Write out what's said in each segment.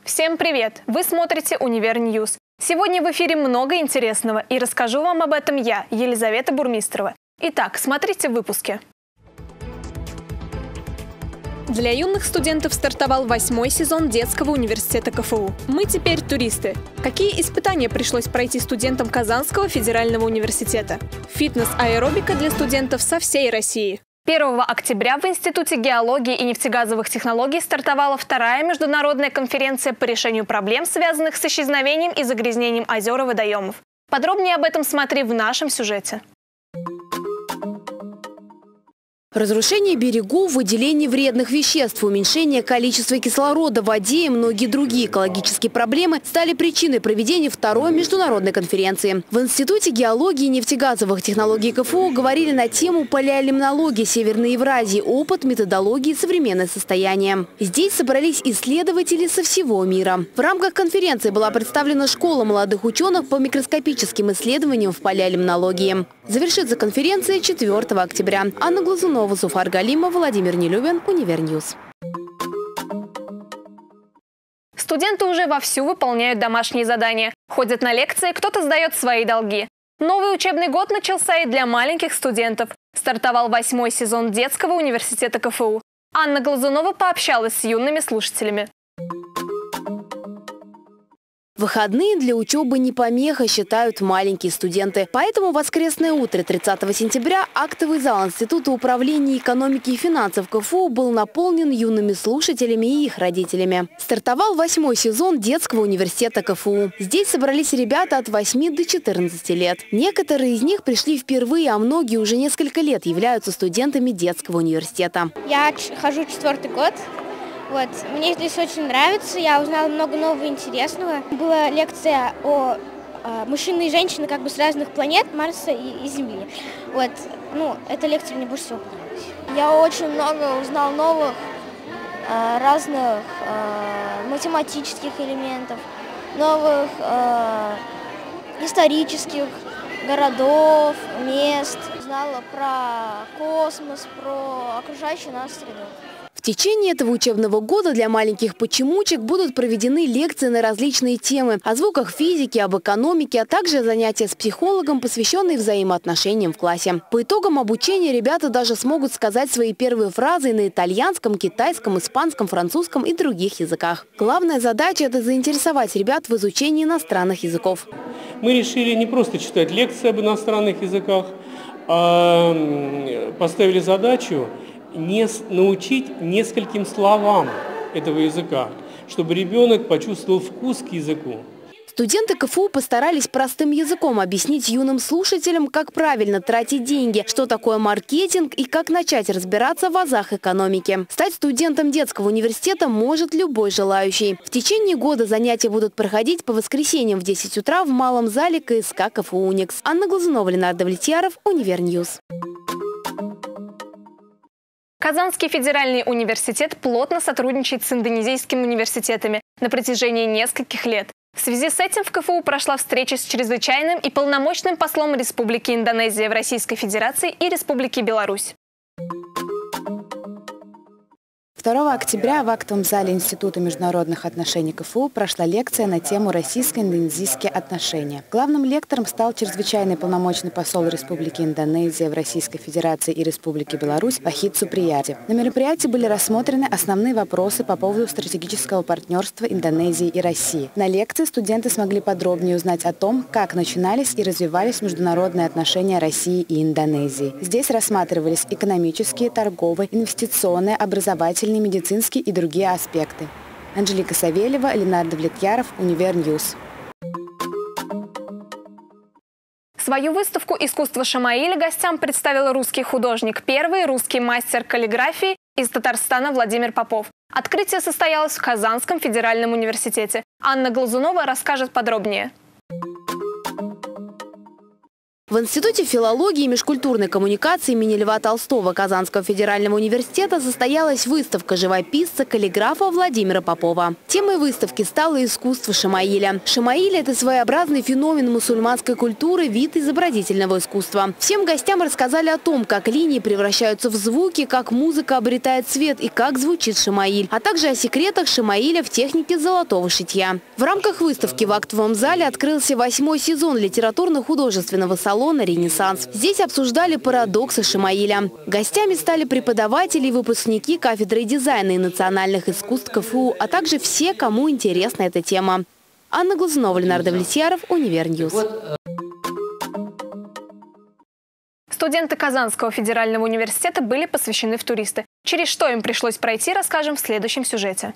Всем привет! Вы смотрите «Универ Ньюс». Сегодня в эфире много интересного, и расскажу вам об этом я, Елизавета Бурмистрова. Итак, смотрите в выпуске. Для юных студентов стартовал 8-й сезон детского университета КФУ. Мы теперь туристы. Какие испытания пришлось пройти студентам Казанского федерального университета? Фитнес-аэробика для студентов со всей России. 1 октября в Институте геологии и нефтегазовых технологий стартовала 2-я международная конференция по решению проблем, связанных с исчезновением и загрязнением озер и водоемов. Подробнее об этом смотри в нашем сюжете. Разрушение берегов, выделение вредных веществ, уменьшение количества кислорода в воде и многие другие экологические проблемы стали причиной проведения 2-й международной конференции. В Институте геологии и нефтегазовых технологий КФУ говорили на тему палеолимнологии Северной Евразии, опыт, методологии и современное состояние. Здесь собрались исследователи со всего мира. В рамках конференции была представлена школа молодых ученых по микроскопическим исследованиям в палеолимнологии. Завершится конференция 4 октября. Анна Глазунова, Зуфар Галимов, Владимир Нелюбин, Универ Ньюс. Студенты уже вовсю выполняют домашние задания. Ходят на лекции, кто-то сдает свои долги. Новый учебный год начался и для маленьких студентов. Стартовал 8-й сезон детского университета КФУ. Анна Глазунова пообщалась с юными слушателями. Выходные для учебы не помеха, считают маленькие студенты. Поэтому воскресное утро 30 сентября актовый зал Института управления экономики и финансов КФУ был наполнен юными слушателями и их родителями. Стартовал 8-й сезон детского университета КФУ. Здесь собрались ребята от 8 до 14 лет. Некоторые из них пришли впервые, а многие уже несколько лет являются студентами детского университета. Я хожу 4-й год. Вот. Мне здесь очень нравится, я узнала много нового интересного. Была лекция о мужчине и женщине как бы с разных планет, Марса и Земли. Вот. Эта лекция мне больше всего понравилась. Я очень много узнал новых, разных математических элементов, новых исторических городов, мест. Узнала про космос, про окружающую нас среду. В течение этого учебного года для маленьких почемучек будут проведены лекции на различные темы о звуках физики, об экономике, а также занятия с психологом, посвященные взаимоотношениям в классе. По итогам обучения ребята даже смогут сказать свои первые фразы на итальянском, китайском, испанском, французском и других языках. Главная задача – это заинтересовать ребят в изучении иностранных языков. Мы решили не просто читать лекции об иностранных языках, а поставили задачу научить нескольким словам этого языка, чтобы ребенок почувствовал вкус к языку. Студенты КФУ постарались простым языком объяснить юным слушателям, как правильно тратить деньги, что такое маркетинг и как начать разбираться в азах экономики. Стать студентом детского университета может любой желающий. В течение года занятия будут проходить по воскресеньям в 10 утра в малом зале КСК КФУ «Уникс». Анна Глазунова, Ленардо Влетьяров, Универ Ньюс. Казанский федеральный университет плотно сотрудничает с индонезийскими университетами на протяжении нескольких лет. В связи с этим в КФУ прошла встреча с чрезвычайным и полномочным послом Республики Индонезия в Российской Федерации и Республике Беларусь. 2 октября в актовом зале Института международных отношений КФУ прошла лекция на тему «Российско-индонезийские отношения». Главным лектором стал чрезвычайный полномочный посол Республики Индонезия в Российской Федерации и Республике Беларусь Вахид Суприяди. На мероприятии были рассмотрены основные вопросы по поводу стратегического партнерства Индонезии и России. На лекции студенты смогли подробнее узнать о том, как начинались и развивались международные отношения России и Индонезии. Здесь рассматривались экономические, торговые, инвестиционные, образовательные, медицинские и другие аспекты. Анжелика Савельева, Ленардо Влетьяров, Универ Ньюс. Свою выставку «Искусство Шамаиля» гостям представил русский художник, первый русский мастер каллиграфии из Татарстана Владимир Попов. Открытие состоялось в Казанском федеральном университете. Анна Глазунова расскажет подробнее. В Институте филологии и межкультурной коммуникации имени Льва Толстого Казанского федерального университета состоялась выставка живописца, каллиграфа Владимира Попова. Темой выставки стало искусство Шамаиля. Шамаиль – это своеобразный феномен мусульманской культуры, вид изобразительного искусства. Всем гостям рассказали о том, как линии превращаются в звуки, как музыка обретает цвет и как звучит Шамаиль, а также о секретах Шамаиля в технике золотого шитья. В рамках выставки в актовом зале открылся 8-й сезон литературно-художественного салона «Ренессанс». Здесь обсуждали парадоксы Шамаиля. Гостями стали преподаватели и выпускники кафедры дизайна и национальных искусств КФУ, а также все, кому интересна эта тема. Анна Глазунова, Ленардо Влетьяров, Универньюз. Студенты Казанского федерального университета были посвящены в туристы. Через что им пришлось пройти, расскажем в следующем сюжете.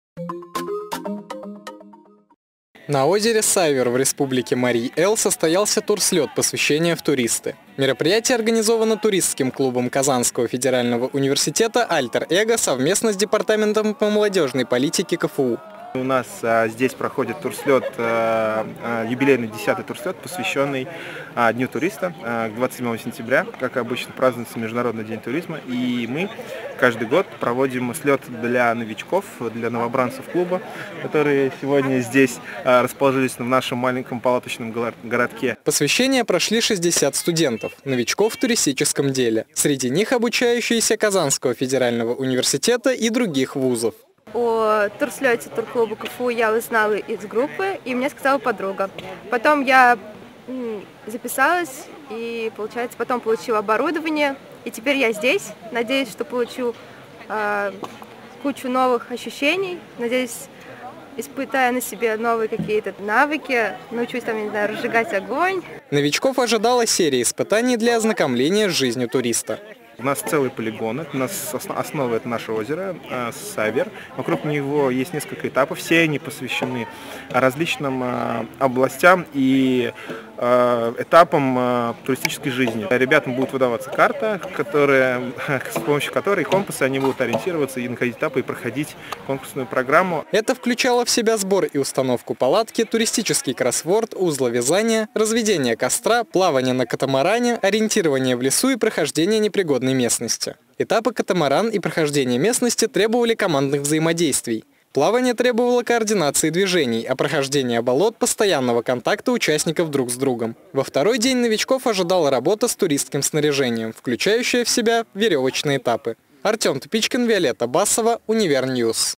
На озере Сайвер в республике Марий-Эл состоялся турслет посвящения в туристы. Мероприятие организовано туристским клубом Казанского федерального университета «Альтер-Эго» совместно с Департаментом по молодежной политике КФУ. У нас здесь проходит турслет, юбилейный 10-й турслет, посвященный Дню туриста. К 27 сентября, как обычно, празднуется Международный день туризма. И мы каждый год проводим слет для новичков, для новобранцев клуба, которые сегодня здесь расположились в нашем маленьком палаточном городке. Посвящение прошли 60 студентов, новичков в туристическом деле. Среди них обучающиеся Казанского федерального университета и других вузов. О турслете турклуба КФУ я узнала из группы, и мне сказала подруга. Потом я записалась и, получается, потом получила оборудование. И теперь я здесь. Надеюсь, что получу кучу новых ощущений. Надеюсь, испытая на себе новые какие-то навыки, научусь там, не знаю, разжигать огонь. Новичков ожидала серия испытаний для ознакомления с жизнью туриста. У нас целый полигон, у нас основа — это наше озеро Сайвер. Вокруг него есть несколько этапов, все они посвящены различным областям и этапам туристической жизни. Ребятам будет выдаваться карта, с помощью которой компасы они будут ориентироваться и находить этапы и проходить конкурсную программу. Это включало в себя сбор и установку палатки, туристический кроссворд, узловязание, разведение костра, плавание на катамаране, ориентирование в лесу и прохождение непригодной местности. Этапы катамаран и прохождение местности требовали командных взаимодействий. Плавание требовало координации движений, а прохождение болот – постоянного контакта участников друг с другом. Во второй день новичков ожидала работа с туристским снаряжением, включающая в себя веревочные этапы. Артем Тупичкин, Виолетта Басова, Универньюз.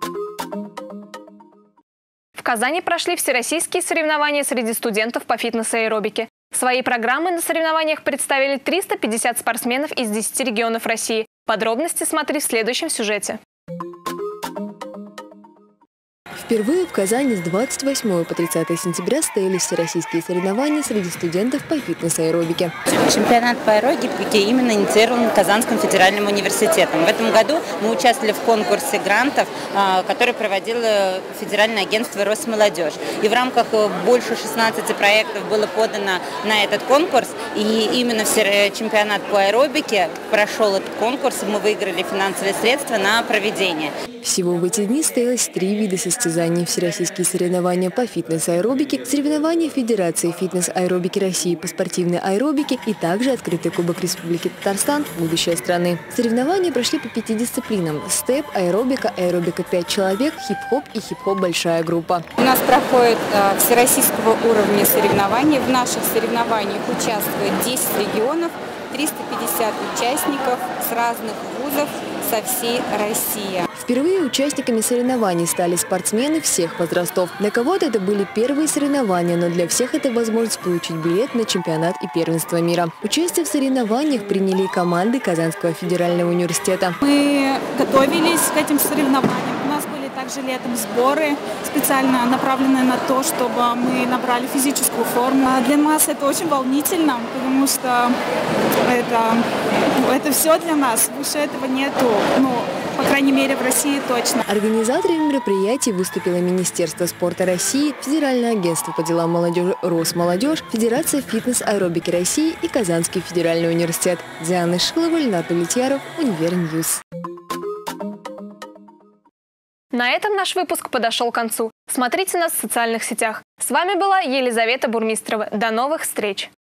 В Казани прошли всероссийские соревнования среди студентов по фитнес-аэробике. Свои программы на соревнованиях представили 350 спортсменов из 10 регионов России. Подробности смотри в следующем сюжете. Впервые в Казани с 28 по 30 сентября состоялись всероссийские соревнования среди студентов по фитнес-аэробике. Чемпионат по аэробике именно инициирован Казанским федеральным университетом. В этом году мы участвовали в конкурсе грантов, который проводило Федеральное агентство Росмолодежь. И в рамках больше 16 проектов было подано на этот конкурс. И именно чемпионат по аэробике прошел этот конкурс, и мы выиграли финансовые средства на проведение. Всего в эти дни состоялось 3 вида состязаний: всероссийские соревнования по фитнес-аэробике, соревнования Федерации фитнес-аэробики России по спортивной аэробике и также открытый Кубок Республики Татарстан «Будущее страны». Соревнования прошли по 5 дисциплинам: степ, аэробика, аэробика 5 человек, хип-хоп и хип-хоп большая группа. У нас проходит всероссийского уровня соревнования. В наших соревнованиях участвует 10 регионов, 350 участников с разных вузов со всей России. Впервые участниками соревнований стали спортсмены всех возрастов. Для кого-то это были первые соревнования, но для всех это возможность получить билет на чемпионат и первенство мира. Участие в соревнованиях приняли и команды Казанского федерального университета. Мы готовились к этим соревнованиям. У нас были также летом сборы, специально направленные на то, чтобы мы набрали физическую форму. Для нас это очень волнительно, потому что это все для нас. Выше этого нету. По крайней мере, в России точно. Организаторами мероприятий выступило Министерство спорта России, Федеральное агентство по делам молодежи Росмолодежь, Федерация фитнес-аэробики России и Казанский федеральный университет. Диана Шилова, Ленардо Влетьяров, Универньюз. На этом наш выпуск подошел к концу. Смотрите нас в социальных сетях. С вами была Елизавета Бурмистрова. До новых встреч!